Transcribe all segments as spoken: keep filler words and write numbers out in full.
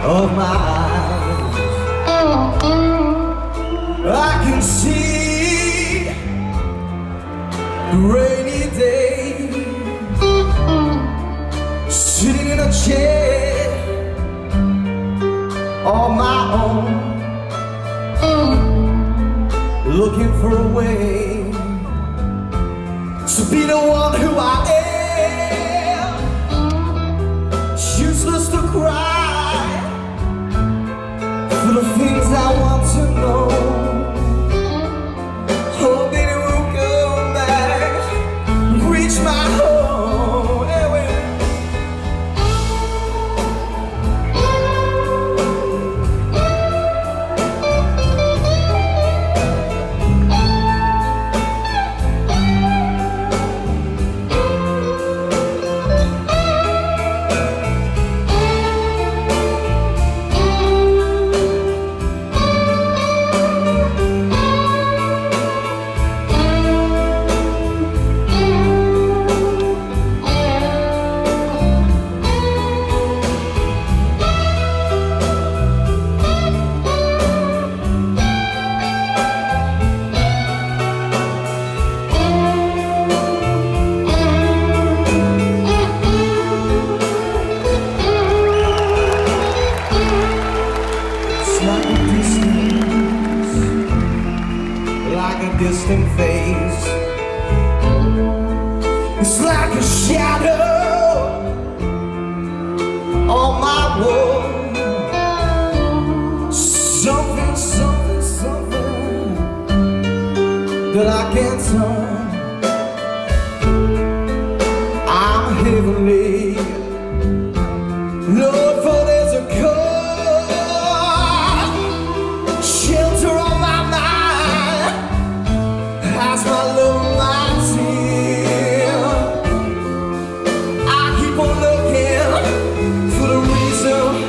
of my eyes. I can see the rainy day, sitting in a chair on my own, looking for a way to be the one who I am. Useless to cry for the things I want to know. Hoping it will come back, reach my home. Anyway. Like a distant face, it's like a shadow on my wall. Something, something, something that I can't turn. I'm heavenly, Lord, for there's a cold shelter on my mind. As my love, my tear, I keep on looking for the reason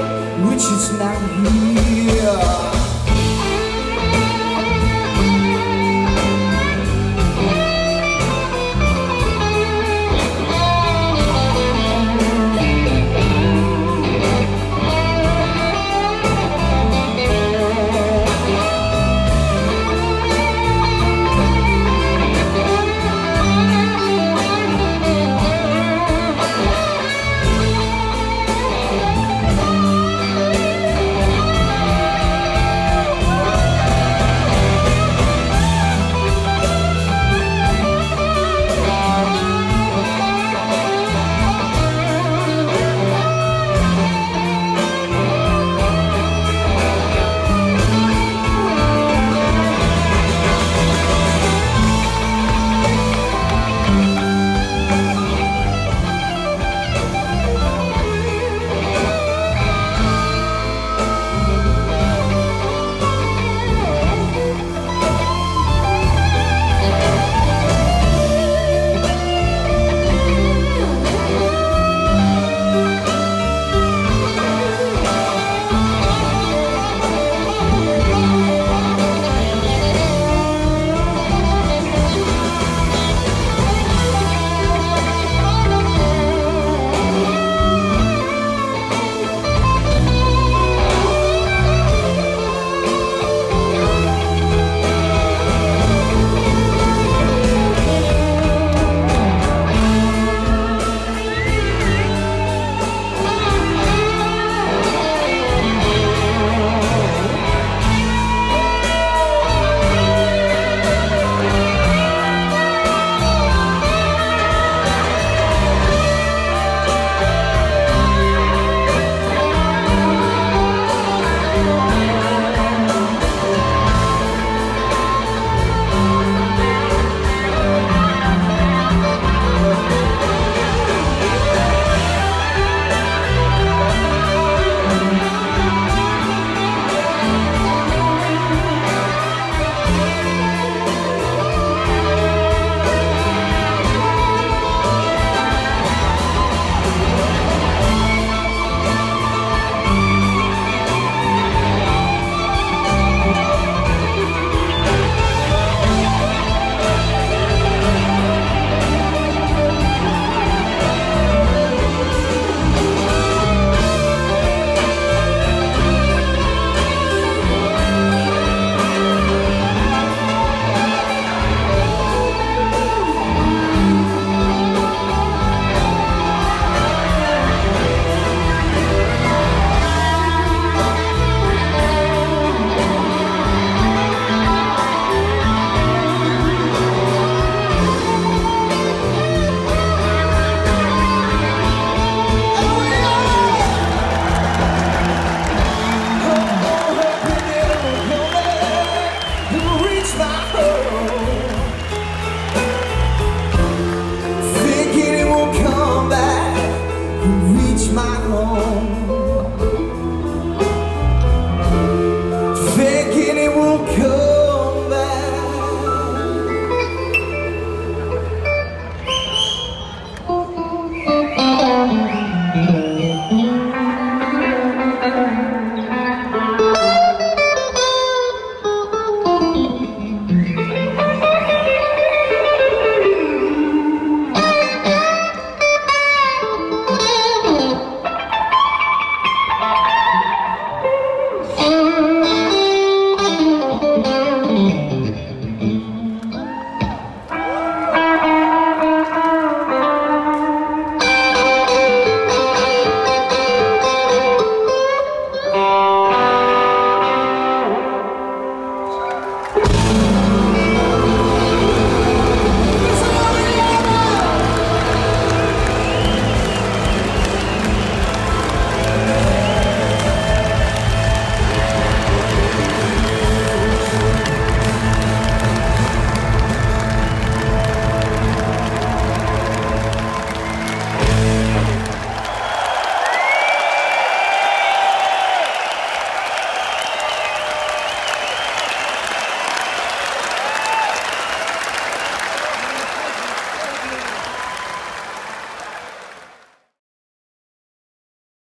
reach my home.